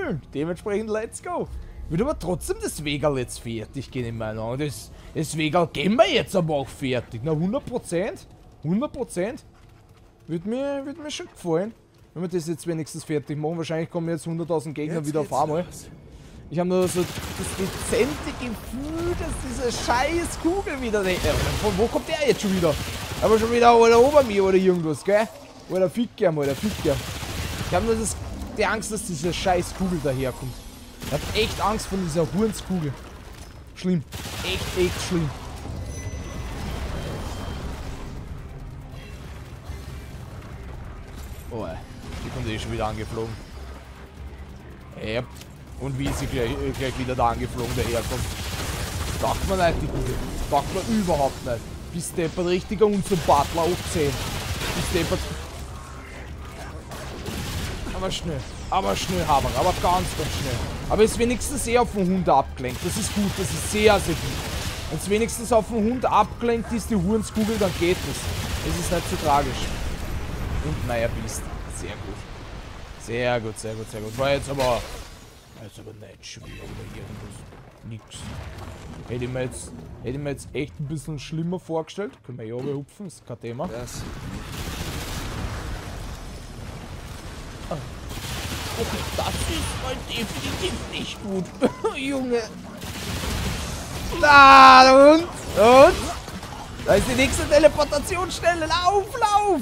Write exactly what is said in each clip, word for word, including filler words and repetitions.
erfüllen. Dementsprechend, let's go. Würde aber trotzdem das Wegal jetzt fertig gehen in meiner Meinung. Das, das Wegal gehen wir jetzt aber auch fertig. Na, hundert Prozent. hundert Prozent. Würde mir, würde mir schon gefallen, wenn wir das jetzt wenigstens fertig machen. Wahrscheinlich kommen jetzt hunderttausend Gegner jetzt wieder auf einmal. Los. Ich habe nur so das dezente Gefühl, dass diese scheiß Kugel wieder... Äh, von wo kommt der jetzt schon wieder? Aber schon wieder oder ober mir oder irgendwas, gell? Oder Ficker, oder Ficker. Ich habe nur das, die Angst, dass diese scheiß Kugel daherkommt. Ich habe echt Angst vor dieser Hurenstkugel. Schlimm. Echt, echt schlimm. Oh, die kommt eh schon wieder angeflogen. Ja. Und wie sie gleich, gleich wieder da angeflogen daherkommt. Dacht man nicht, die Kugel. Dacht man überhaupt nicht. Bis deppert richtiger unsympathler aufzählen. Bis deppert. Aber schnell. Aber schnell haben wir. Aber ganz, ganz schnell. Aber ist wenigstens sehr auf den Hund abgelenkt. Das ist gut. Das ist sehr, sehr gut. Wenn es wenigstens auf den Hund abgelenkt ist, die Hurenskugel, dann geht es. Das ist nicht so tragisch. Und naja, Biest. Sehr gut. Sehr gut, sehr gut, sehr gut. War jetzt aber... Jetzt aber nicht schwer oder irgendwas. Nix. Hätte ich mir jetzt, hätte ich mir jetzt echt ein bisschen schlimmer vorgestellt. Können wir ja aber hupfen, ist kein Thema. Das. Ah. Okay, das ist mal definitiv nicht gut. Junge. Da, und? Und? Da ist die nächste Teleportationsstelle. Lauf, lauf!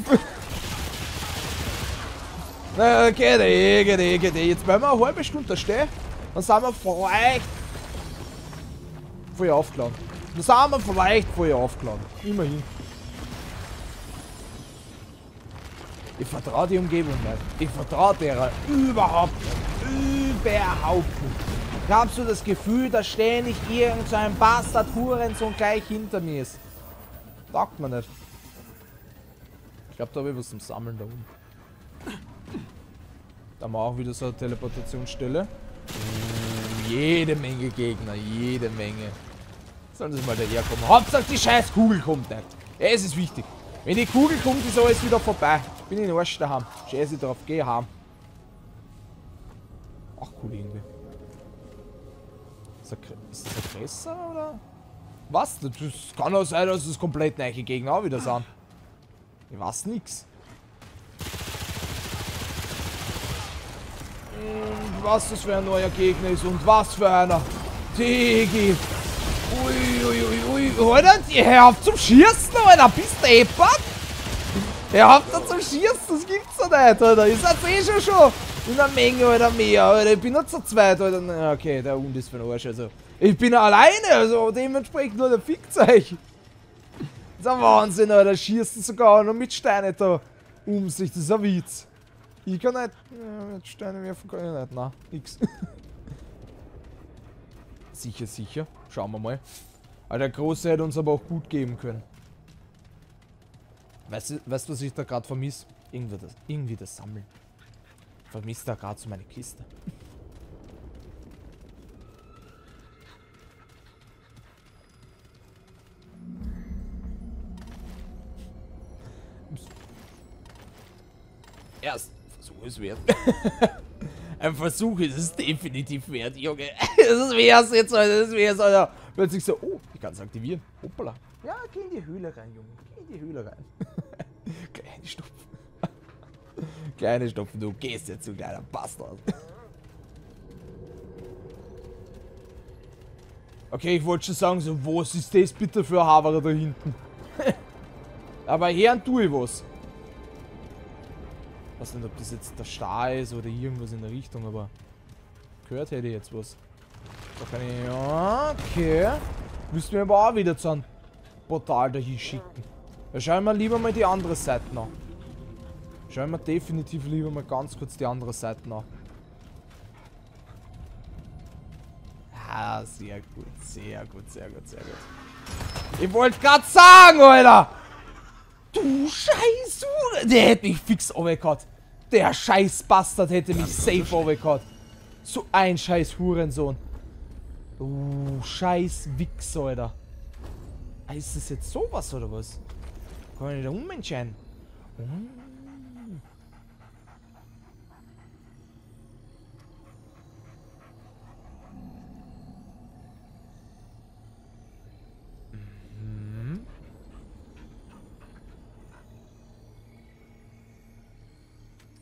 Na, geht eh, geht eh, geht eh. Jetzt bleiben wir eine halbe Stunde da stehen. Dann sind wir vielleicht voll aufgeladen. Dann sind wir vielleicht voll aufgeladen. Immerhin. Ich vertraue die Umgebung nicht. Ich vertraue derer überhaupt nicht. Überhaupt nicht. Ich habe so das Gefühl, dass ständig irgend so ein Bastard-Hurensohn gleich hinter mir ist. Sagt man nicht. Ich glaube, da habe ich was zum Sammeln da unten. Da haben wir auch wieder so eine Teleportationsstelle. Uh, jede Menge Gegner, jede Menge. Sollen sie mal daherkommen. Hauptsache die scheiß Kugel kommt nicht. Ja, es ist wichtig. Wenn die Kugel kommt, ist alles wieder vorbei. Ich bin in den Arsch daheim. Scheiße drauf, geh heim. Ach cool irgendwie. Ist das ein Fresser oder? Was? Das kann auch sein, dass es komplett neue Gegner auch wieder sind. Ich weiß nix. Und was das für ein neuer Gegner ist und was für einer. Digi. Uiuiui. Alter, hör auf zum Schießen, Alter. Bist du deppert? Hör auf da zum Schießen, das gibt's doch nicht, Alter. Ich sag's eh schon schon. In einer Menge, Alter, mehr, Alter. Ich bin nur zu zweit, Alter. Okay, der Hund ist für den Arsch, also. Ich bin alleine, also dementsprechend nur der Fickzeug. Das ist ein Wahnsinn, Alter. Schießen sogar noch mit Steinen da um sich. Das ist ein Witz. Ich kann nicht. Ja, mit Steine werfen kann ich nicht. Nein, nix. Sicher, sicher. Schauen wir mal. Aber der Große hätte uns aber auch gut geben können. Weißt du, weißt, was ich da gerade vermisse? Irgendwie das, irgendwie das Sammeln. Ich vermisse da gerade so meine Kiste. Erst. Versuch ist wert. Ein Versuch ist es definitiv wert, Junge. Das wär's jetzt, Alter. Das wär's, Alter. Plötzlich so, oh, ich kann es aktivieren. Hoppala. Ja, geh in die Höhle rein, Junge. Geh in die Höhle rein. Kleine Stupfen. Kleine Stupfen, du gehst jetzt, du kleiner Bastard. Okay, ich wollte schon sagen, so, was ist das bitte für ein Haverer da hinten? Aber hören tue ich was. Ich weiß nicht, ob das jetzt der Star ist oder irgendwas in der Richtung, aber gehört hätte ich jetzt was. Da kann ich... Ja, okay. Müssen wir aber auch wieder zu einem Portal dahin schicken. Da schauen wir lieber mal die andere Seite nach. Schauen wir definitiv lieber mal ganz kurz die andere Seite nach. Ah, sehr gut, sehr gut, sehr gut, sehr gut. Ich wollte gerade sagen, Alter! Du Scheiß Hure! Der hätte mich fix overgehauen. Der scheiß Bastard hätte mich safe overgehauen. So ein scheiß Hurensohn. Uh, scheiß Wichser, Alter. Ah, ist das jetzt sowas oder was? Kann ich da umentscheiden? Oh.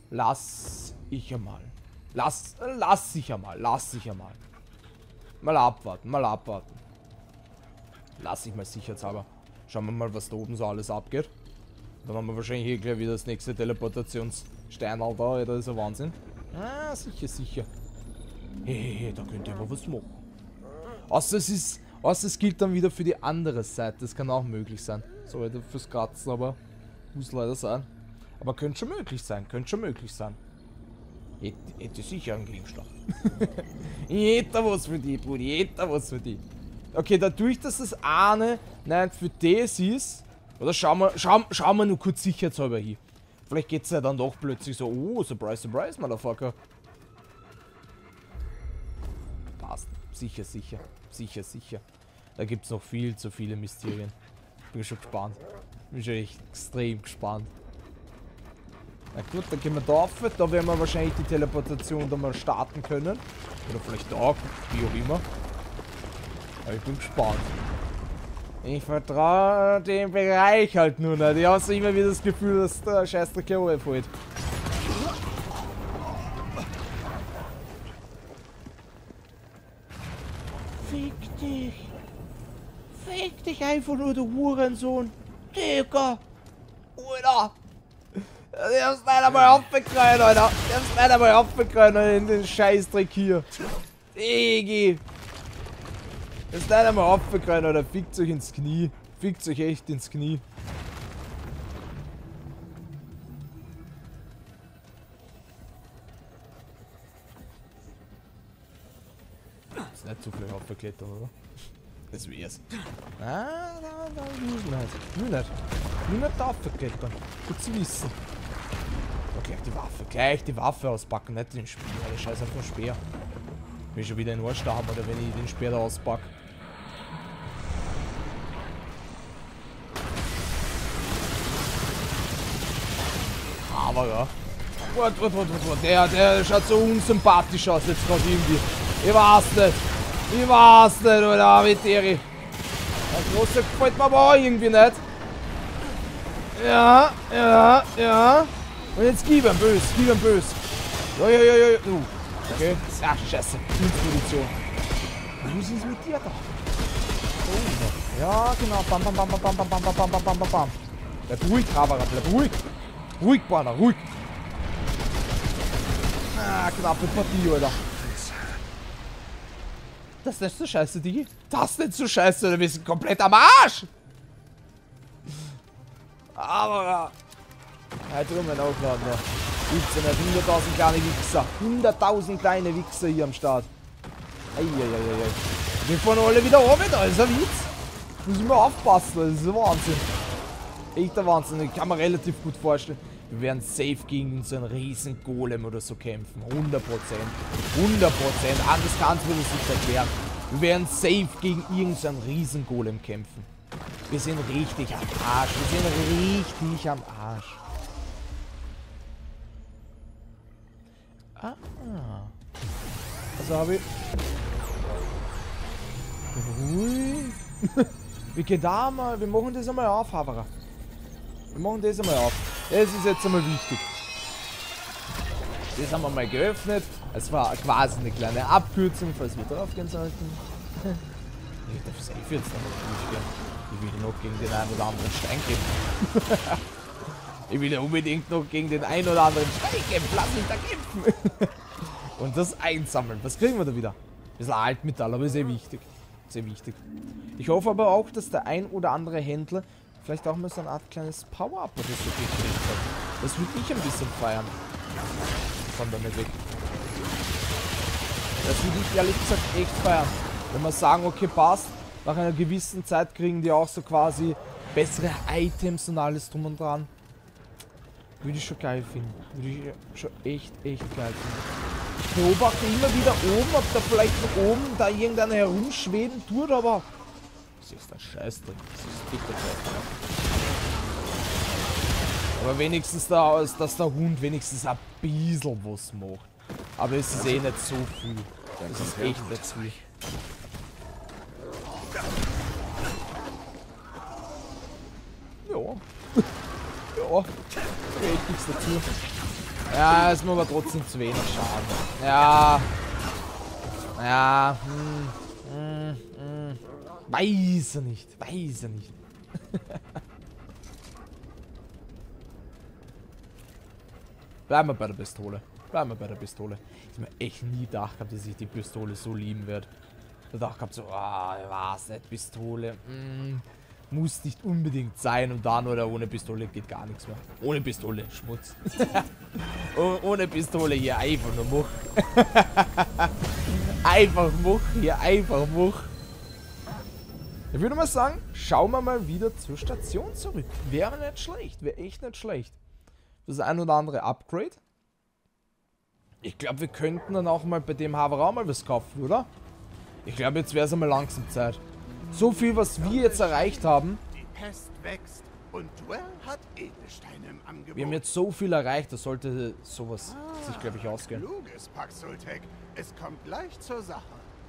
Lass ich einmal. Lass, lass ich einmal. Lass ich einmal. Mal abwarten, mal abwarten. Lass ich mal sicherheitshalber. Schauen wir mal, was da oben so alles abgeht. Dann haben wir wahrscheinlich hier gleich wieder das nächste Teleportationssteinal da. Das ist ein Wahnsinn. Ah, sicher, sicher. Hey, hey, da könnt ihr aber was machen. Außer es ist... Außer es gilt dann wieder für die andere Seite. Das kann auch möglich sein. So, fürs Kratzen, aber... Muss leider sein. Aber könnte schon möglich sein. Könnte schon möglich sein. Hätte, hätte sicher einen Gegenstand. Ich hätte was für die, Brudi. Ich hätte was für die. Okay, dadurch, dass das eine... Nein, für das ist... Oder schauen wir, schauen, schauen wir nur kurz sicherheitshalber hin. Vielleicht geht es ja dann doch plötzlich so... Oh, surprise, surprise, Motherfucker. Passt. Sicher, sicher. Sicher, sicher. Da gibt es noch viel zu viele Mysterien. Bin schon gespannt. Bin schon echt extrem gespannt. Na gut, dann gehen wir da rauf. Da werden wir wahrscheinlich die Teleportation dann mal starten können. Oder vielleicht da, wie auch immer. Aber ich bin gespannt. Ich vertraue dem Bereich halt nur nicht. Ich habe so immer wieder das Gefühl, dass der Scheißdreck hier runterfällt. Fick dich. Fick dich einfach nur, du Hurensohn. Digga. Alter. Die haben's leider mal aufgekreut, Alter. Die haben's leider mal aufgekreut in den Scheißdreck hier. Digi. Das ist leider mal aufgekreut, Alter. Fickt euch ins Knie. Fickt euch echt ins Knie. Ist nicht zu viel aufgeklettert, oder? Das wär's. Ah, da, da, nur nicht. Nur nicht. Nur nicht aufgeklettern. Gut zu wissen. So, gleich die Waffe. Gleich die Waffe auspacken, nicht den Speer. Der Scheiß auf den Speer. Ich will schon wieder in Arsch haben, oder wenn ich den Speer da auspacke. Aber ja. Wart, wart, wart, wart, wart. Der, der schaut so unsympathisch aus jetzt gerade irgendwie. Ich weiß nicht. Ich weiß nicht, oder? Mit Eri. Das große gefällt mir aber auch irgendwie nicht. Ja, ja, ja. Und jetzt gib ihm böse, gib ihm böse. Ja, ja, ja, ja. Uh, okay. Ach, scheiße. Position. Was ist mit dir da? Oh, ja, genau. Bam, bam, bam, bam, bam, bam, bam, bam, bam, bam, bam. Bleib ruhig, Havara, bleib ruhig. Ruhig, Banner, ruhig. Ah, knappe Partie, Alter. Das ist nicht so scheiße, Digi. Das ist nicht so scheiße, oder wir sind komplett am Arsch. Aber... Halt rum, mein Aufladen da. Gibt's ja nicht. hunderttausend kleine Wichser. hunderttausend kleine Wichser hier am Start. Eieieiei. Wir fahren alle wieder runter, da ist ein Witz. Muss ich mal aufpassen, das ist ein Wahnsinn. Echter Wahnsinn, ich kann mir relativ gut vorstellen. Wir werden safe gegen so einen riesen Golem oder so kämpfen. hundert Prozent. hundert Prozent. Anders kannst du das nicht erklären. Wir werden safe gegen irgendeinen riesen Golem kämpfen. Wir sind richtig am Arsch. Wir sind richtig am Arsch. Ah. Also habe ich... Ruhig. Wir gehen da mal... Wir machen das einmal auf, Havara. Wir machen das einmal auf. Das ist jetzt einmal wichtig. Das haben wir mal geöffnet. Es war quasi eine kleine Abkürzung, falls wir drauf gehen sollten. Ich darf safe jetzt noch durchgehen. Ich will noch gegen den einen oder anderen Stein kämpfen. Ich will ja unbedingt noch gegen den einen oder anderen Stein kämpfen. Lass mich da kämpfen. Und das einsammeln. Was kriegen wir da wieder? Ein bisschen Altmetall, aber sehr wichtig. Sehr wichtig. Ich hoffe aber auch, dass der ein oder andere Händler vielleicht auch mal so eine Art kleines Power-Up oder so gekriegt hat. Das würde ich ein bisschen feiern. Von damit weg. Das würde ich ehrlich gesagt echt feiern. Wenn wir sagen, okay, passt. Nach einer gewissen Zeit kriegen die auch so quasi bessere Items und alles drum und dran. Würde ich schon geil finden. Würde ich schon echt, echt geil finden. Ich beobachte immer wieder oben, ob da vielleicht von oben da irgendeiner herumschweben tut, aber... Das ist der Scheißdreck. Das ist dicker Scheißdreck. Aber wenigstens da, dass der Hund wenigstens ein bisschen was macht. Aber es ist eh nicht so viel. Das ist echt nicht viel. Ja. Ja. Echt nichts dazu. Ja, ist mir aber trotzdem zu wenig Schaden. Ja. Ja. Hm, hm, hm. Weiß er nicht. Weiß er nicht. Bleiben wir bei der Pistole. Bleiben wir bei der Pistole. Ich hab mir echt nie gedacht gehabt, dass ich die Pistole so lieben werde. Ich hab gedacht so, ah, oh, was nicht, Pistole. Mm, muss nicht unbedingt sein und dann oder ohne Pistole geht gar nichts mehr. Ohne Pistole, Schmutz. oh, ohne Pistole hier einfach nur Much. einfach Much hier, einfach Much. Ich würde mal sagen, schauen wir mal wieder zur Station zurück. Wäre nicht schlecht, wäre echt nicht schlecht. Das ein oder andere Upgrade. Ich glaube, wir könnten dann auch mal bei dem Haverer mal was kaufen, oder? Ich glaube, jetzt wäre es einmal langsam Zeit. So viel, was wir jetzt erreicht haben. Die Pest wächst und Dwell hat Edelsteine im Angebot. Wir haben jetzt so viel erreicht, da sollte sowas ah, sich, glaube ich, ausgehen. Kluges, Paxultek. Es kommt gleich zur Sache.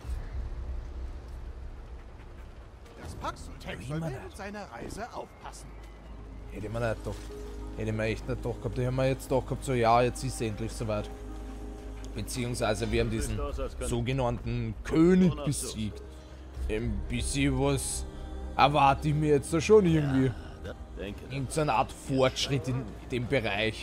Das Paxultek soll während seiner Reise aufpassen. Hätte man nicht doch. Hätte man echt nicht doch gehabt. Da haben wir jetzt doch gehabt, so ja, jetzt ist es endlich soweit. Beziehungsweise wir haben diesen sogenannten König besiegt. Ein bisschen was erwarte ich mir jetzt da schon irgendwie. Irgendeine Art Fortschritt in dem Bereich.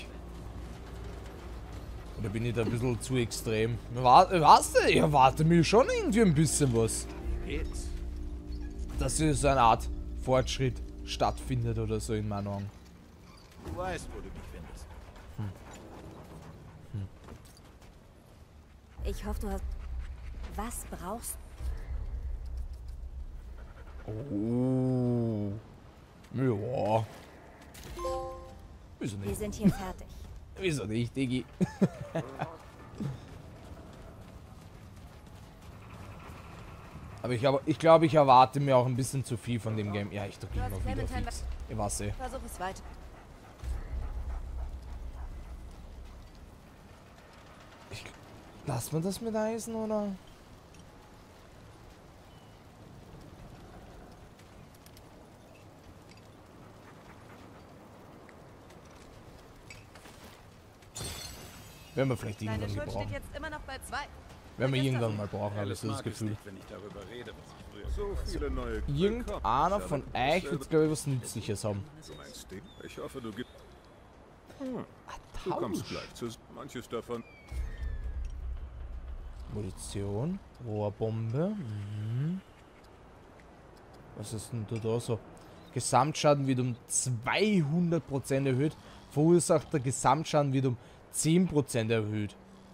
Oder bin ich da ein bisschen zu extrem? Was? Ich erwarte mir schon irgendwie ein bisschen was. Dass hier so eine Art Fortschritt stattfindet oder so in meinen Augen. Du weißt, wo du mich findest. Hm. Hm. Ich hoffe, du hast... Was brauchst du? Oh. Ja. Wieso nicht? Wir sind hier fertig. Wieso nicht, Diggi? Aber ich glaube, ich, glaub, ich erwarte mir auch ein bisschen zu viel von dem Game. Ja, ich drücke immer wieder fix. Ich weiß eh. Versuch es weiter. Ich, lass man das mit Eisen, oder? Werden wir vielleicht irgendwann mal brauchen. Jetzt immer noch bei zwei. Werden wir irgendwann mal brauchen, habe ich so das Gefühl. Nicht, wenn ich darüber rede, was ich so viele neue Irgendeiner von euch wird, glaube ich, was Nützliches haben. Du meinst den? Ich hoffe, du gibst... Hm. Du kommst gleich zu... Manches davon... Munition, Rohrbombe. Mhm. Was ist denn da so? Gesamtschaden wird um zweihundert Prozent erhöht. Verursacht der Gesamtschaden wird um zehn Prozent erhöht.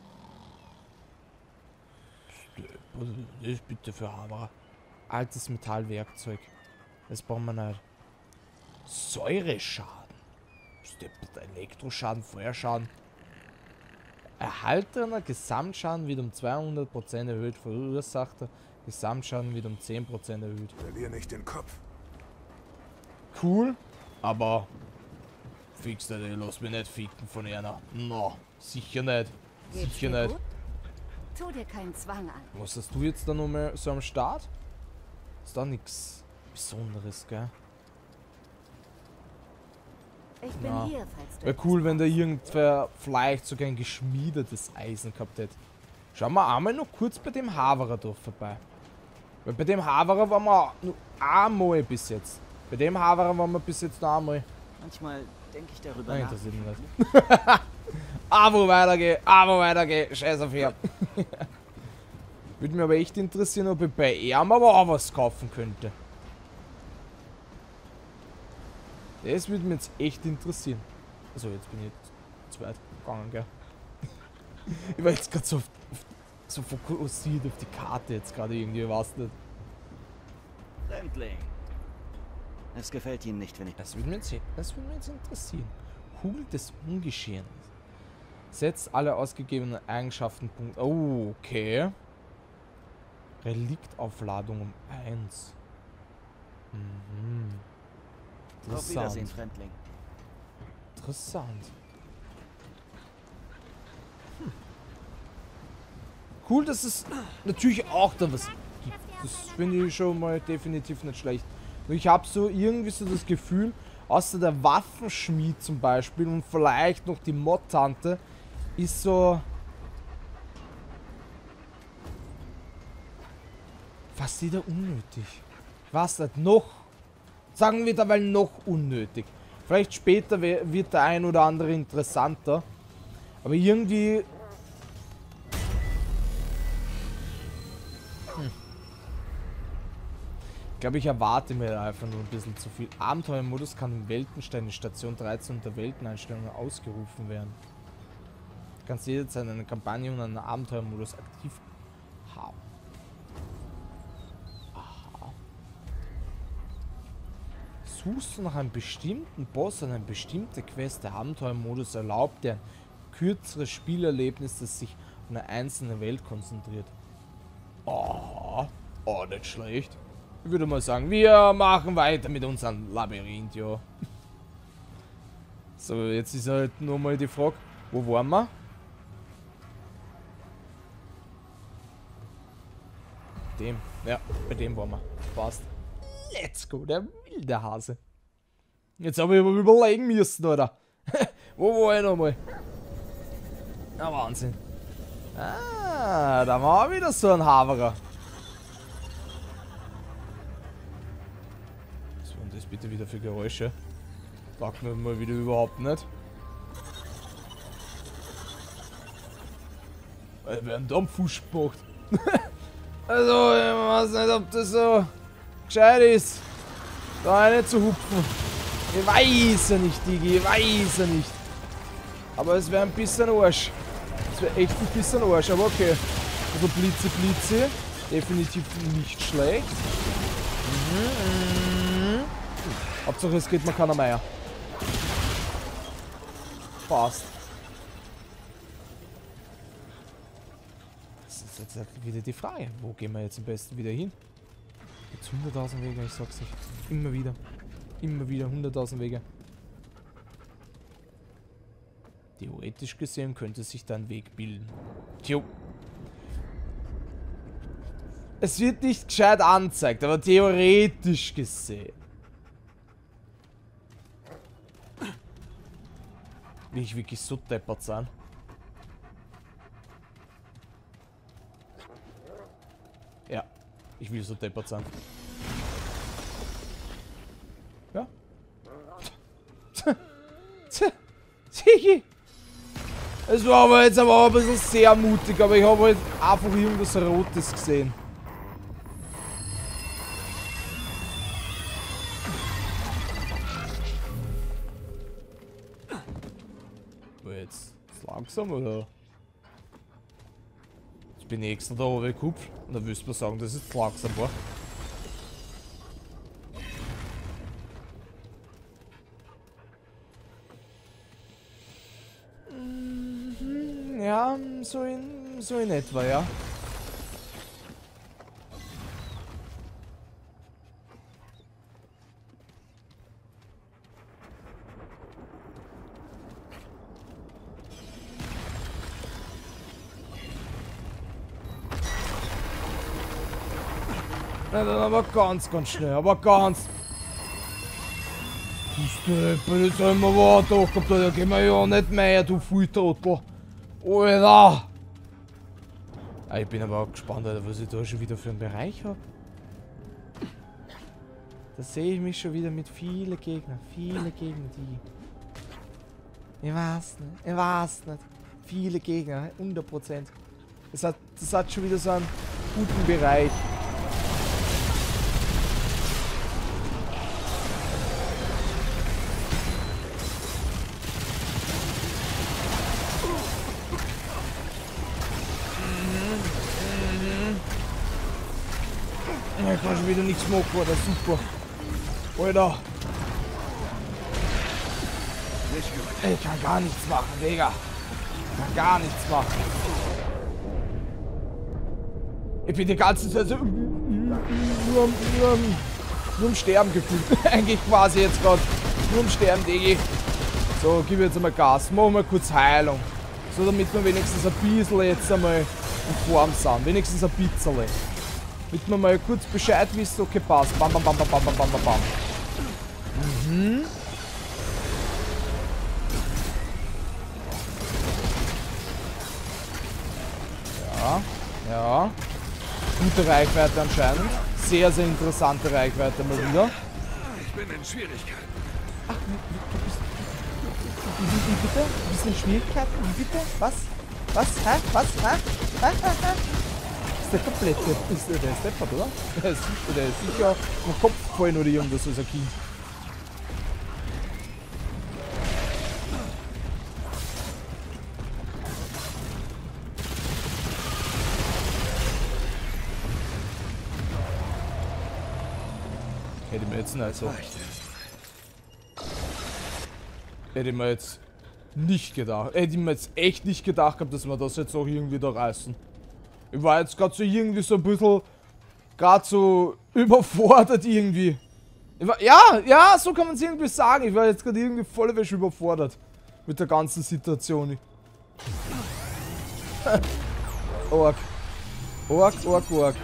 Was ist das bitte für Hammer? Altes Metallwerkzeug. Das brauchen wir nicht. Säureschaden. Elektroschaden, Feuerschaden. Erhaltener Gesamtschaden wird um zweihundert Prozent erhöht. Verursachter Gesamtschaden wird um zehn Prozent erhöht. Verlier nicht den Kopf. Cool, aber fix nicht, lass mich nicht ficken von einer. No, sicher nicht. Geht's Sicher dir nicht. gut? Tu dir keinen Zwang an. Was hast du jetzt da noch mal so am Start? Ist da nichts Besonderes, gell? Ich bin Na. hier, falls du... Wäre cool, wenn da irgendwer vielleicht sogar ein geschmiedetes Eisen gehabt hätte. Schauen wir einmal noch kurz bei dem Haverer durch vorbei. Weil bei dem Haverer waren wir nur einmal bis jetzt. Bei dem Haverer waren wir bis jetzt noch einmal. Manchmal denke ich darüber Nein, nach. interessiert mich nicht. Aber weitergehen, aber weitergehen. Scheiß auf hier. Würde mich aber echt interessieren, ob ich bei ihm aber auch was kaufen könnte. Das würde mich jetzt echt interessieren. Also jetzt bin ich zu weit gegangen, gell? Ich war jetzt gerade so, so fokussiert auf die Karte jetzt gerade irgendwie, was nicht. Fremdling. Es gefällt Ihnen nicht, wenn ich... Das würde mich jetzt, das würde mich jetzt interessieren. Kugel des Ungeschehens. Setzt alle ausgegebenen Eigenschaften. Oh, okay. Reliktaufladung um eins. Mhm. Auf Wiedersehen, Interessant. Fremdling. Interessant. Hm. Cool, dass es natürlich auch da was gibt. Das finde ich schon mal definitiv nicht schlecht. Nur ich habe so irgendwie so das Gefühl, außer der Waffenschmied zum Beispiel und vielleicht noch die Mod-Tante, ist so fast wieder unnötig. Was nicht, noch, sagen wir dabei noch unnötig. Vielleicht später wird der ein oder andere interessanter, aber irgendwie... Hm. Ich glaube, ich erwarte mir einfach nur ein bisschen zu viel. Abenteuermodus kann im Weltenstein in Station dreizehn unter Welteneinstellungen ausgerufen werden. Du kannst jederzeit eine Kampagne und einen Abenteuermodus aktiv haben. Aha. Suchst du nach einem bestimmten Boss, eine bestimmte Quest, der Abenteuermodus erlaubt dir ein kürzeres Spielerlebnis, das sich auf eine einzelne Welt konzentriert. Oh, oh, nicht schlecht. Ich würde mal sagen, wir machen weiter mit unserem Labyrinth, ja. So, jetzt ist halt nur mal die Frage, wo waren wir? Dem, ja, bei dem waren wir. Passt. Let's go, der wilde Hase. Jetzt habe ich aber überlegen müssen, oder? Wo war ich nochmal? Ja, Wahnsinn. Ah, da war wieder so ein Haverer. Was waren das bitte wieder für Geräusche? Sagt mir mal wieder überhaupt nicht. Wir werden da am Fuß gemacht. Also, ich weiß nicht, ob das so gescheit ist, da eine zu hupfen. Ich weiß ja nicht, Digi, ich weiß ja nicht. Aber es wäre ein bisschen Arsch. Es wäre echt ein bisschen Arsch, aber okay. Also Blitze, Blitze. Definitiv nicht schlecht. Mhm, mhm. Hauptsache es geht mir keiner mehr. Passt. Das ist jetzt halt wieder die Frage. Wo gehen wir jetzt am besten wieder hin? Jetzt hunderttausend Wege, ich sag's euch. Immer wieder. Immer wieder hunderttausend Wege. Theoretisch gesehen könnte sich da ein Weg bilden. Tjo. Es wird nicht gescheit angezeigt, aber theoretisch gesehen. Will ich wirklich so deppert sein? Ja, ich will so deppert sein. Ja? Tiki! Es war aber jetzt aber auch ein bisschen sehr mutig, aber ich habe halt einfach irgendwas Rotes gesehen. Aber jetzt ist langsam, oder? Jetzt bin ich extra da oben gekupft und dann wüsste man sagen, dass es langsam war. Ja, so in, so in etwa, ja. Na dann aber ganz, ganz schnell, aber ganz. Du jetzt haben wir Warte, da gehen wir ja nicht mehr, du Volltrottel. Alter! Ah, ich bin aber auch gespannt, Alter, was ich da schon wieder für einen Bereich habe. Da sehe ich mich schon wieder mit vielen Gegnern. Viele Gegner, die... Ich weiß nicht, ich weiß nicht. Viele Gegner, hundert Prozent. Das hat, das hat schon wieder so einen guten Bereich. Ich kann schon wieder nichts machen, Alter, super. Alter. Ich kann gar nichts machen, Digga. Ich kann gar nichts machen. Ich bin die ganze Zeit so... Nur, nur, nur, nur am Sterben gefühlt. Eigentlich quasi jetzt gerade. Nur am Sterben, Digga. So, gib jetzt einmal Gas. Machen wir kurz Heilung. So, damit wir wenigstens ein bisschen jetzt einmal in Form sind. Wenigstens ein bisschen. Damit wir mal kurz Bescheid wissen, okay, passt. Bam, bam, bam, bam, bam, bam, bam, bam. Mhm. Ja, ja. Gute Reichweite anscheinend. Sehr, sehr interessante Reichweite mal wieder. Ich bin in Schwierigkeiten. Ach, du, du bist... Wie, wie, wie bitte? Du bist in Schwierigkeiten? Wie bitte? Was? Was? Hä? Was? Hä? Hä? Hä? Hä? Ist der komplett... Ist der, der ist deppert, oder? Der ist, der ist sicher auf den Kopf gefallen oder irgendwas als ein Kind. Hätte ich mir jetzt nicht so. Hätte ich mir jetzt nicht gedacht. Hätte ich mir jetzt echt nicht gedacht gehabt, dass wir das jetzt auch irgendwie da reißen. Ich war jetzt gerade so irgendwie so ein bisschen. Gerade so überfordert irgendwie. Ich war, ja, ja, so kann man es irgendwie sagen. Ich war jetzt gerade irgendwie voll überfordert. Mit der ganzen Situation. Ork. Ork, Ork, Ork.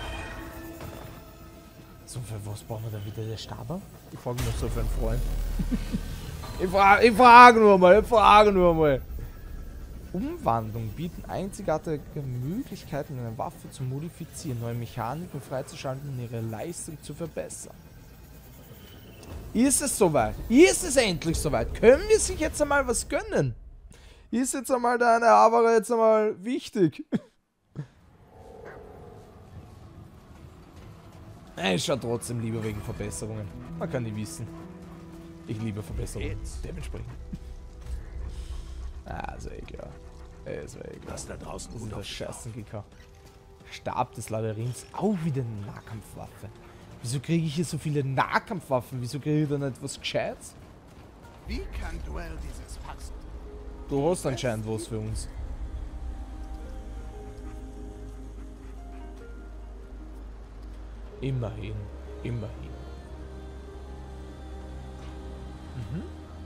So, für was brauchen wir da wieder der Staber? Ich frage mich so für einen Freund. ich frage ich frag nur mal, ich frage nur mal. Umwandlung bieten einzigartige Möglichkeiten, eine Waffe zu modifizieren, neue Mechaniken freizuschalten und ihre Leistung zu verbessern. Ist es soweit? Ist es endlich soweit? Können wir sich jetzt einmal was gönnen? Ist jetzt einmal deine Avara jetzt einmal wichtig? Ich schaue trotzdem lieber wegen Verbesserungen. Man kann die wissen. Ich liebe Verbesserungen. Dementsprechend. Ah, ist eh klar. Ist eh klar. Was da draußen Das gut ist der auf Scheißenkicker. Stab des Labyrinths. Auch wieder eine Nahkampfwaffe. Wieso kriege ich hier so viele Nahkampfwaffen? Wieso kriege ich da nicht was Gescheites? Wie kann Duell dieses passen? Du hast anscheinend was für uns. Immerhin. Immerhin. Mhm.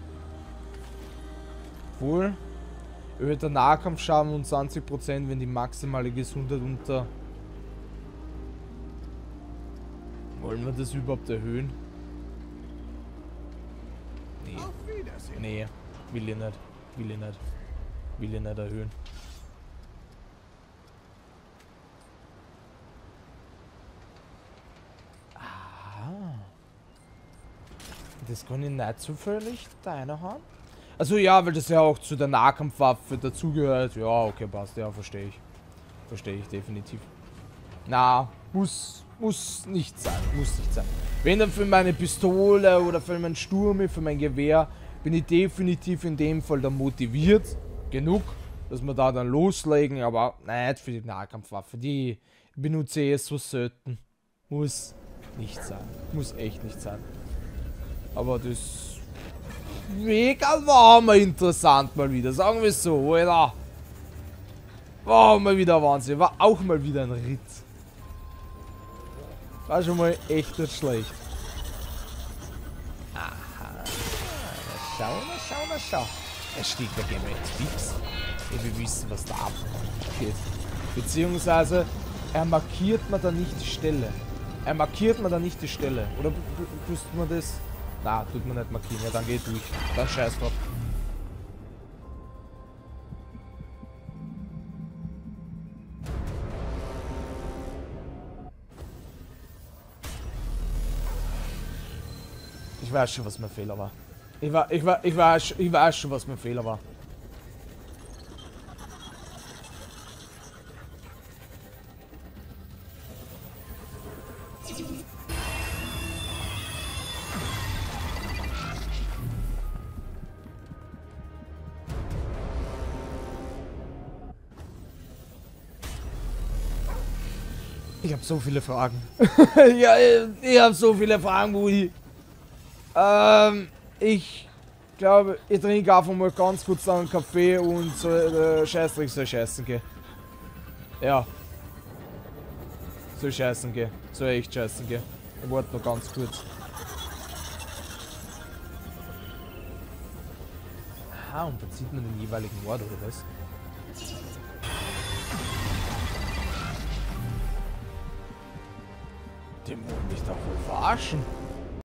Wohl. Erhöhter Nahkampfschaden um zwanzig Prozent, wenn die maximale Gesundheit unter... Wollen wir das überhaupt erhöhen? Nee. Auf Wiedersehen. Nee. Will ich nicht. Will ich nicht. Will ich nicht erhöhen. Das kann ich nicht zufällig deiner haben. Also ja, weil das ja auch zu der Nahkampfwaffe dazugehört. Ja, okay, passt. Ja, verstehe ich. Verstehe ich definitiv. Na, muss, muss nicht sein. Muss nicht sein. Wenn dann für meine Pistole oder für meinen Sturm, für mein Gewehr, bin ich definitiv in dem Fall dann motiviert. Genug, dass wir da dann loslegen. Aber nicht für die Nahkampfwaffe. Die benutze ich so selten. Muss nicht sein. Muss echt nicht sein. Aber das mega war mal interessant mal wieder. Sagen wir es so, Alter. War mal wieder Wahnsinn. War auch mal wieder ein Ritt. War schon mal echt nicht schlecht. Aha. Na schau, na schau, na schau. Er steht da gehen wir jetzt fix. Ja, wir wissen, was da abgeht. Beziehungsweise, er markiert mir da nicht die Stelle. Er markiert mir da nicht die Stelle. Oder tust man das... Na, tut man nicht markieren. Ja, dann geht durch. Dann scheiß drauf. Ich weiß schon, was mein Fehler war. Ich, war, ich, war, ich, weiß, ich weiß schon, was mein Fehler war. Ich habe so viele Fragen. Ja, ich habe so viele Fragen, Woody. Ähm, ich glaube, ich trinke einfach mal ganz kurz einen Kaffee und so, äh, Scheißdreck soll scheißen gehen. Ja. Soll scheißen gehen. Soll echt scheißen gehen. Ich warte noch ganz kurz. Aha, und da zieht man den jeweiligen Ort, oder was? Den wollen mich doch wohl verarschen.